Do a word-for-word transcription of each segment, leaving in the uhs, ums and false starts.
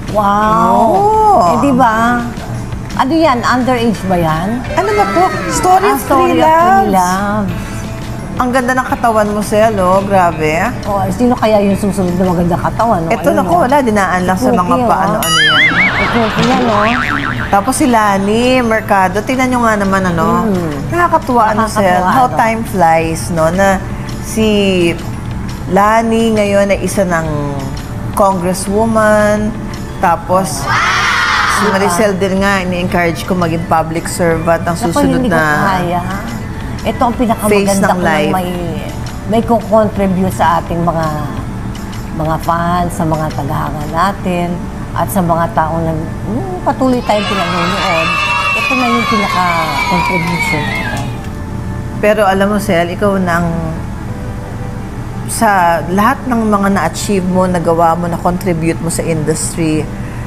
Wow! Oh. Eh, di ba? Ano yan? Underage ba yan? Ano ba po? Story Ah, of Story Three of Three Loves. Loves. Ang ganda ng katawan mo, Sel, oh. Grabe. Oh, sino kaya yung susunod na magandang katawan? No? Ito Ayun, na ko, no? wala. Dinaan lang Si sa mga Cookie, oh. paano-ano yan. Si Cookie yan, no? Tapos si Lani, Mercado. Tingnan nyo nga naman, ano. Mm. Nakakatuwa, ano, Nakakatuwa, Sel. How ano. time flies, no. Na si Lani ngayon ay isa ng congresswoman. Tapos, si Maricel din nga, ini-encourage ko maging public servant ang Naku, susunod hindi ko na kaya. Ito ang face pinakamaganda ng ko life. may, may contribute sa ating mga mga fans, sa mga tagahanga natin, at sa mga taong nag, hmm, patuloy tayong pinanonood. Ito na yung pinaka-contribution. Pero alam mo, Sel, ikaw nang sa lahat ng mga na-achieve mo, nagawa mo, na-contribute mo sa industry,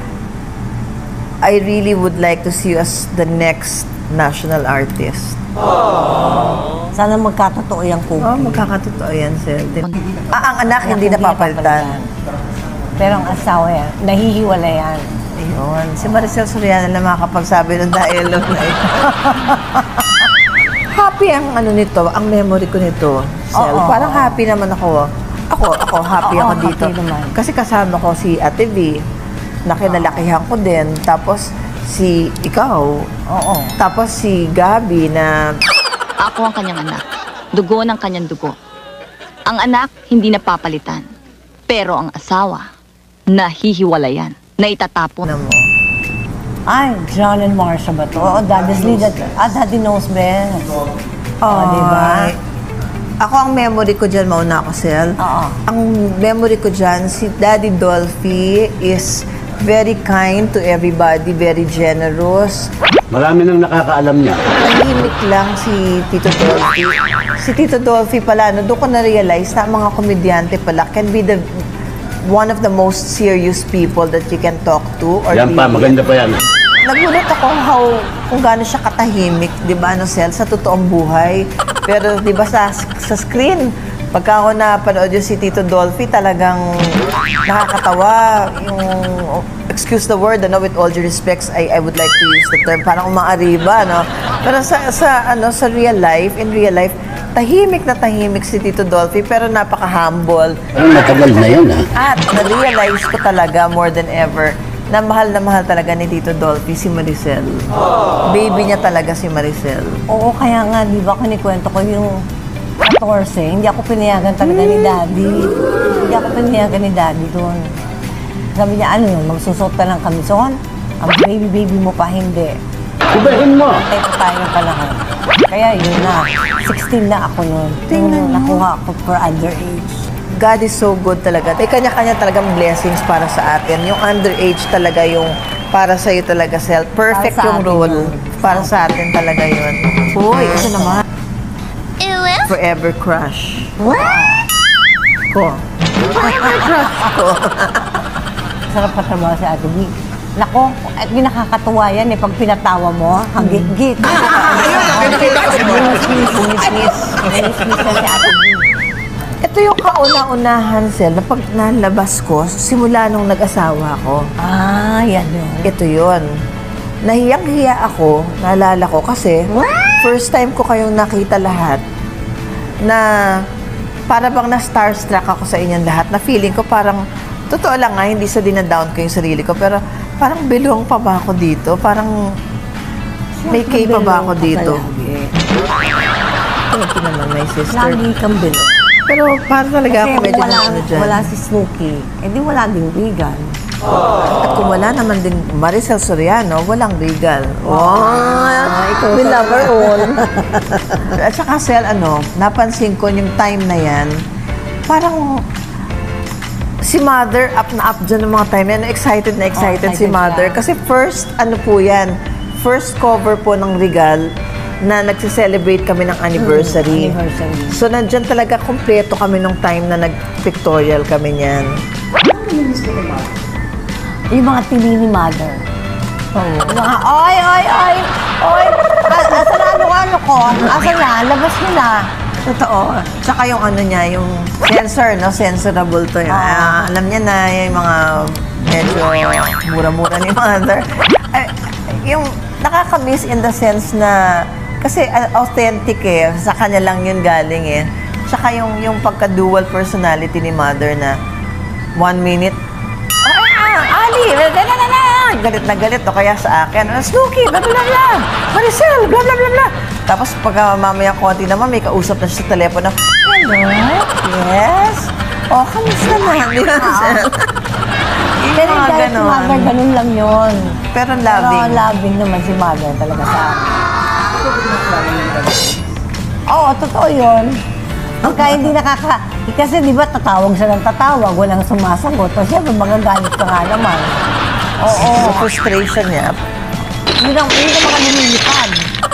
I really would like to see you as the next national artist. Sana magkatotoo yung Cookie. Oh, magkakatotoo yan, Sel. Ah, ang anak, hindi Anak, napapalitan. Pero ang asawa yan, nahihiwala yan. Ayun. Si Maricel Soriano na makakapagsabi ng dialogue na ito. Happy ang ano nito, ang memory ko nito, Sel. Oo. Parang happy naman ako. Ako, ako, happy Oo, ako dito. happy naman. Kasi kasama ko si Ate V, na kinalakihan ko din. Tapos si ikaw. Oo. Tapos si Gabi na Ako ang kanyang anak. Dugo ng kanyang dugo. Ang anak, hindi napapalitan. Pero ang asawa, nahihiwalayan. Naitatapon. na mo. Ay, John and Marsha ba to? Oo, Daddy's Lead. Ah, Daddy knows best. Oo, di ba? Ay, Ako ang memory ko dyan, mauna ako, Sel. Oo. Ang memory ko dyan, si Daddy Dolphy is very kind to everybody, very generous. Marami nang nakakaalam niya. Tahimik lang si Tito Dolphy. Si Tito Dolphy pala, no, doon ko na-realize na mga komedyante pala can be the one of the most serious people that you can talk to. Or Yan pa, really- maganda pa yan. Nagulat ako how, kung gaano siya katahimik, di ba, ano, Sel, sa totoong buhay. Pero, di ba, sa, sa screen, pagka ako napanood yung si Tito Dolphy, talagang nakakatawa. Yung, excuse the word, ano, with all due respects, I, I would like to use the term, parang umaariba, no? Pero sa, sa, ano, sa real life, in real life, tahimik na tahimik si Tito Dolphy, pero napaka-humble. Ang matagal na yan, ha? At na-realize ko talaga more than ever na mahal na mahal talaga ni Tito Dolphy si Maricel. Baby niya talaga si Maricel. Oo, kaya nga, di ba, kinikwento ko yung fourteen, hindi ako pinayagan talaga ni Daddy. Hindi ako pinayagan ni Daddy doon. Sabi niya, ano yun, magsusot ka ng kamison? Ang baby-baby mo pa, hindi. Ibahin mo! Patay pa tayo ng panahon. Kaya yun na, sixteen na ako noon. Tingnan mo. Nakuha ako for underage. God is so good talaga. May kanya-kanya talagang blessings para sa atin. Yung underage talaga yung para sa'yo talaga, Sel. Perfect Para sa yung atin role. yun. Para sa atin talaga yun. Uy, ito naman. Forever crush. What? Ko. Forever crush ko. Sarap katrabaho si Ate B. Nako, at nakakatuwa yan eh, pag pinatawa mo, ang git-git. Bumismis, bumismis. Bumismis na si Ate B. Ito yung kauna-unahan, Sel, na pag nalabas ko, simula nung nag-asawa ko. Ah, yan yun. Ito yun. Nahiyang-hiya ako, naalala ko, kasi first time ko kayong nakita lahat na para bang na-starstruck ako sa inyong lahat, na feeling ko parang, totoo lang nga, hindi sa dinadown ko yung sarili ko, pero parang belong pa ba ako dito? Parang may kay pa ba ako dito? Ito naman, my sister. Lagi kang bilog. Pero para talaga Kasi ako medyo wala, na ano dyan. wala si Snooki, eh di wala din vegan. At kung wala naman din Maricel Soriano, walang regal. Oh, we love her all. At saka, Sel, ano, napansin ko yung time na yan, parang si Mother, up na up dyan ng mga time yan. Excited na excited, Oh, si excited Mother. siya. Kasi first, ano po yan, first cover po ng regal na nagse-celebrate kami ng anniversary. Mm, anniversary. So, nandyan talaga kompleto kami nung time na nag-pictorial kami niyan. Yung mga tili ni Mother. Oo. Yung mga, oy, oy, oy, oy, a- asa na ano, ano ko? Asa na? Labas mo na. Totoo. Tsaka yung ano niya, yung sensor, no? Sensorable to yun. Oo. Ah, alam niya na yung mga medyo mura-mura ni mother. Ay, yung nakaka-miss in the sense na, kasi uh, authentic eh, sa kanya lang yun galing eh. Tsaka yung, yung pagka-dual personality ni mother na one minute, ah, Ali, na, na, na, na, galit na galit, o kaya sa akin, ah, Snooki, bla bla bla, Maricel, bla bla bla bla. Tapos pagka mamaya konti naman, may kausap na siya sa telepono, hello, yes, oh, kamusta na, di ba, Maricel? Yung Pero mga dahil si ganon. mother, ganun lang yun. Pero Pero loving. loving naman si mother talaga sa akin. Oo, totoo yun. Pagka hindi nakaka... Kasi di ba tatawag siya ng tatawag, walang sumasagot. Tapos syempre magagalit ka nga naman. Oo. Sa frustration niya, Yun ang, yun ang mga lumilipad.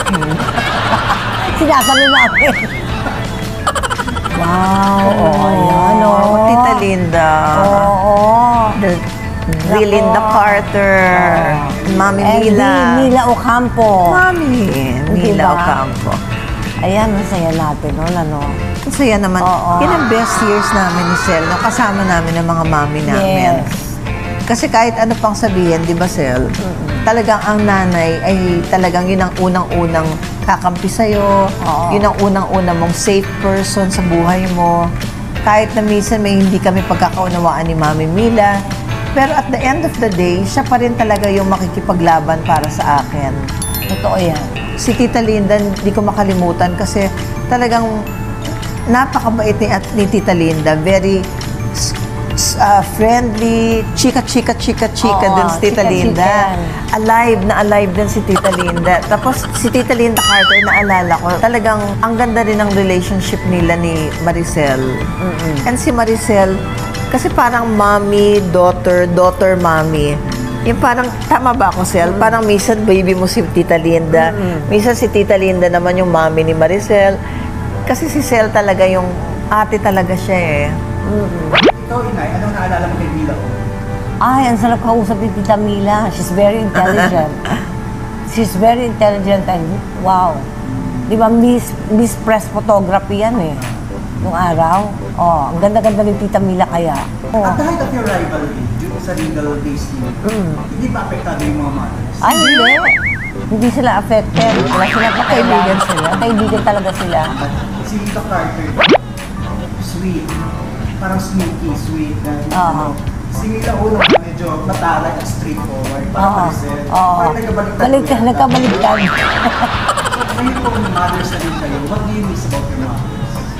Sinasabi namin. Wow, oo, yan, oh, oo. Tita Linda. Oo. The, the Linda Carter. Mami And Mila. di Mila Ocampo. Mami Mila Diba? Ocampo. Ayan, masaya natin noon, ano. Ang saya naman. Oo. Yan ang best years namin ni Sel. No? Kasama namin ang mga mami namin. Yes. Kasi kahit ano pang sabihin, di ba, Sel? Talagang ang nanay ay talagang yun ang unang-unang kakampi sa'yo. Oo. Yun ang unang-unang mong safe person sa buhay mo. Kahit na minsan may hindi kami pagkakaunawaan ni Mami Mila. Pero at the end of the day, siya pa rin talaga yung makikipaglaban para sa akin. Totoo yan. Si Tita Linda, hindi ko makalimutan kasi talagang napakabait ni, at ni Tita Linda. Very s- s- uh, friendly, chika, chika, chika, chika Oo, din si Tita chika, Linda. chika. Alive na alive din si Tita Linda. Tapos si Tita Linda Carter, naalala ko, talagang ang ganda rin ng relationship nila ni Maricel. And si Maricel, kasi parang mommy, daughter, daughter, mommy. Yung parang, tama ba ako, Sel? Parang minsan baby mo si Tita Linda. Minsan si Tita Linda naman yung mommy ni Maricel. Kasi si Sel talaga yung ate talaga siya eh. Ikaw, Inay, anong naalala mo kay Mila O? Ay, ang sarap kausap ni Tita Mila. She's very intelligent. She's very intelligent and wow. Di ba, Miss, Miss Press Photography yan eh. Nung araw. Oh, ang ganda-ganda ni Tita Mila kaya. Oh. At the height of your rivalry, dito sa legal days niyo, hindi ba apektado yung mga mothers? Ay, hindi. Hindi sila affected. Wala sila Kaibigan sila. Kaibigan talaga sila. Si Lita Carter, sweet, parang sneaky, sweet, na Oo. ano. Si Mila O naman medyo matalag at straightforward, Oo. parang Maricel. Oo. Parang nagkabaliktad. Balik, nagkabaliktad. So, kayo pong mothers na rin kayo, what do you miss about your mothers?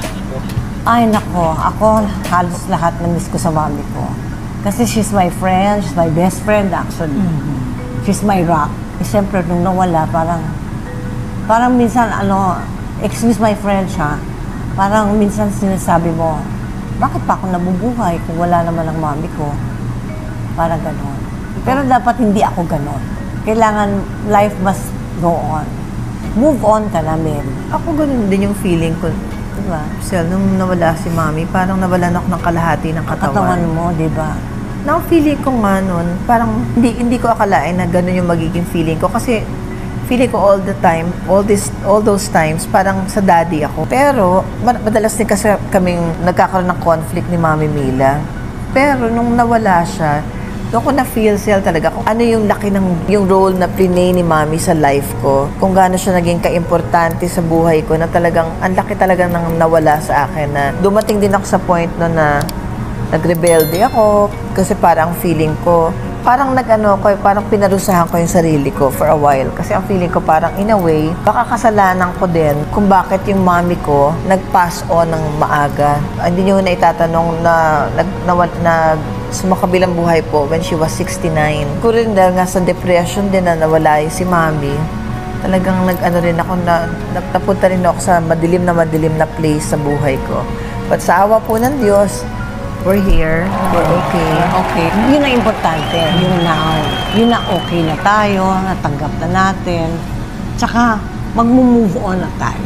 Ay, nako. Ako, halos lahat na miss ko sa mami ko. Kasi she's my friend. She's my best friend, actually. She's my rock. Eh, siyempre, nung nawala, parang, parang minsan, ano, excuse my French, ha? Parang minsan sinasabi mo, bakit pa ako nabubuhay kung wala naman ang mami ko? Parang ganon. Pero dapat hindi ako ganon. Kailangan, life must go on. Move on ka na, Mary. Ako ganun din yung feeling ko. Diba? Sel, nung nawala si Mami, parang nawalan ako ng kalahati ng katawan. Katawan mo, diba? Na ang feeling ko nga nun, parang hindi, hindi ko akalain na gano'n yung magiging feeling ko. Kasi feeling ko all the time, all this, all those times, parang sa daddy ako. Pero mad- madalas din kasi kaming nagkakaroon ng conflict ni Mami Mila. Pero nung nawala siya, doon ko na-feel, Sel, talaga kung ano yung laki ng yung role na plinay ni Mami sa life ko. Kung gaano siya naging kaimportante sa buhay ko na talagang, ang laki talaga ng nawala sa akin na dumating din ako sa point no na nagrebelde ako kasi parang feeling ko, parang nag-ano ko, parang pinarusahan ko yung sarili ko for a while. Kasi ang feeling ko parang in a way, baka kasalanan ko din kung bakit yung mami ko nag-pass on ng maaga. Hindi nyo na itatanong na nag, na, na sumakabilang buhay po when she was sixty-nine. Ko rin dahil nga sa depression din na nawala yung si mami. Talagang nag-ano rin ako na, napunta rin ako sa madilim na madilim na place sa buhay ko. But sa awa po ng Diyos, we're here. We're okay. Okay. Yun ang importante. Yung now. Yun na okay na tayo, natanggap na natin. Tsaka, mag-move on na tayo.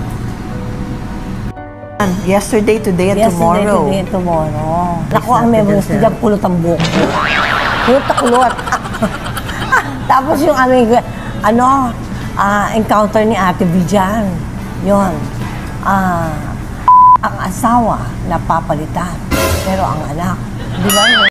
Yesterday, today, and Yesterday, tomorrow. today, and tomorrow. Naku, Yes, ang natin memories din ko siya. dyan, kulot ang buhok ko. Kulot na kulot. Tapos yung aming, ano, ah, encounter ni Ate B dyan. Yun. Ah, ang asawa napapalitan. Pero ang anak, di ba?